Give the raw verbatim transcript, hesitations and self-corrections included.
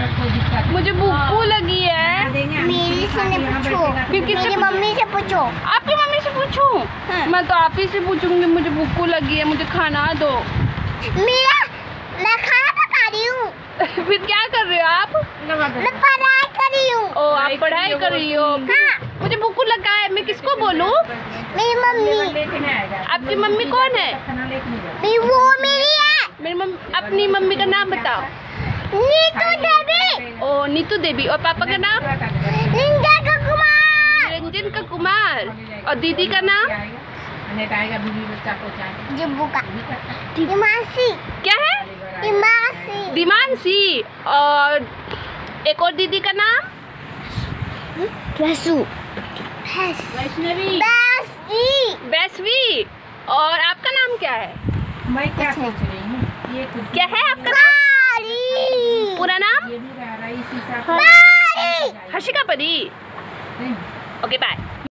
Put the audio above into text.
मुझे भूख लगी है। मेरी से पूछो, फिर किससे मेरी मम्मी से पूछो। आपकी मम्मी से पूछूं? हाँ। मैं तो आप ही से पूछूंगी। मुझे भूख लगी है, मुझे खाना दो। मेरा मैं खाना पका रही हूँ। फिर क्या कर रहे हो आप? मैं पढ़ाई कर रही हूँ। ओ, आप पढ़ाई कर रही हो? हाँ। मुझे भूख लगा है, मैं किसको बोलूं? मेरी मम्मी। आपकी मम्मी कौन है? मेरी वो मेरी है। मेरी मम्मी। अपनी मम्मी का नाम बताओ। नीतू देवी। ओ, नीतू देवी। और पापा का नाम? रंजन का कुमार। रंजन का कुमार। और दीदी का नाम? जुब्बू का दिमासी। क्या है? दिमासी। दिमानसी। और एक और दीदी का नाम? वैसु। वैष्णवी। वैष्णवी। वैष्णवी। और आपका नाम क्या है? मैं क्या सोच रही हूँ? ये क्या है आपका नाम? पूरा नाम? ये भी रहा रहा इसी परी। हर्षिका परी। Okay, bye.